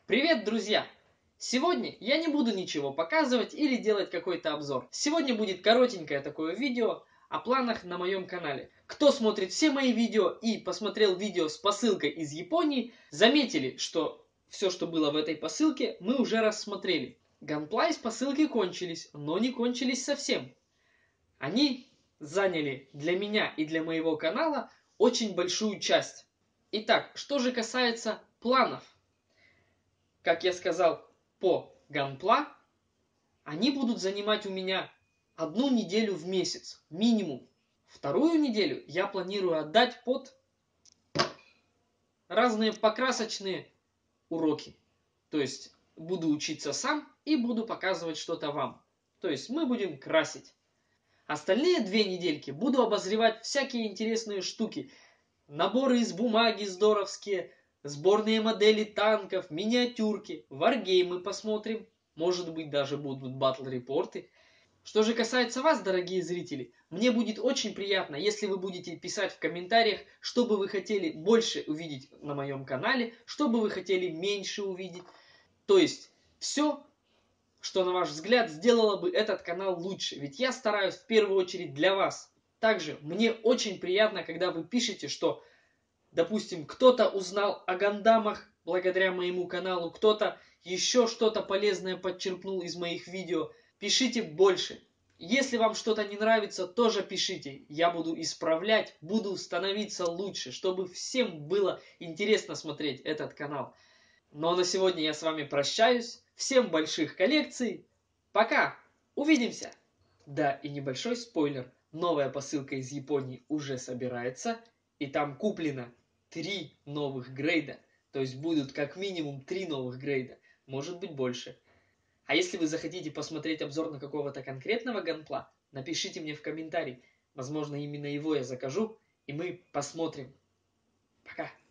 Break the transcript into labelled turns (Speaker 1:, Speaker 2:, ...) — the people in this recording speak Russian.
Speaker 1: Привет, друзья! Сегодня я не буду ничего показывать или делать какой-то обзор. Сегодня будет коротенькое такое видео о планах на моем канале. Кто смотрит все мои видео и посмотрел видео с посылкой из Японии, заметили, что все, что было в этой посылке, мы уже рассмотрели. Ганплай с посылки кончились, но не кончились совсем. Они заняли для меня и для моего канала очень большую часть. Итак, что же касается планов. Как я сказал, по Ганпла, они будут занимать у меня 1 неделю в месяц, минимум. 2 неделю я планирую отдать под разные покрасочные уроки. То есть буду учиться сам и буду показывать что-то вам. То есть мы будем красить. Остальные 2 недельки буду обозревать всякие интересные штуки. Наборы из бумаги здоровские, сборные модели танков, миниатюрки, варгеймы посмотрим. Может быть, даже будут батл-репорты. Что же касается вас, дорогие зрители, мне будет очень приятно, если вы будете писать в комментариях, что бы вы хотели больше увидеть на моем канале, что бы вы хотели меньше увидеть. То есть, все, что, на ваш взгляд, сделало бы этот канал лучше. Ведь я стараюсь в первую очередь для вас. Также мне очень приятно, когда вы пишете, что, допустим, кто-то узнал о гандамах благодаря моему каналу, кто-то еще что-то полезное подчеркнул из моих видео. Пишите больше. Если вам что-то не нравится, тоже пишите. Я буду исправлять, буду становиться лучше, чтобы всем было интересно смотреть этот канал. Ну а на сегодня я с вами прощаюсь. Всем больших коллекций. Пока! Увидимся! Да, и небольшой спойлер. Новая посылка из Японии уже собирается. И там куплено 3 новых грейда. То есть будут как минимум 3 новых грейда. Может быть больше. А если вы захотите посмотреть обзор на какого-то конкретного ганпла, напишите мне в комментарий. Возможно, именно его я закажу, и мы посмотрим. Пока!